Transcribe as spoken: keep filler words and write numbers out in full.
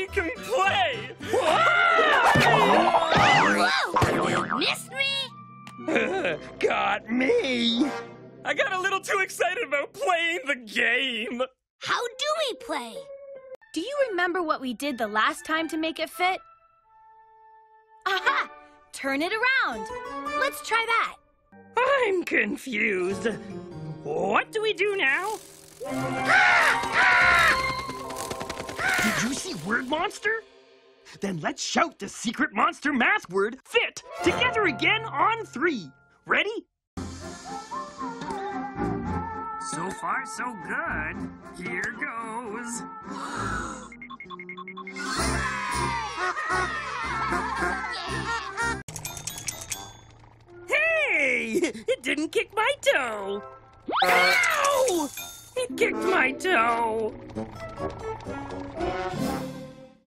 we can play! Whoa! You missed me? Got me! I got a little too excited about playing the game! How do we play? Do you remember what we did the last time to make it fit? Aha! Turn it around. Let's try that. I'm confused. What do we do now? Did you see Word Monster? Then let's shout the secret monster math word, FIT, together again on three. Ready? So far, so good. Here goes. Hey! It didn't kick my toe. Ow! It kicked my toe.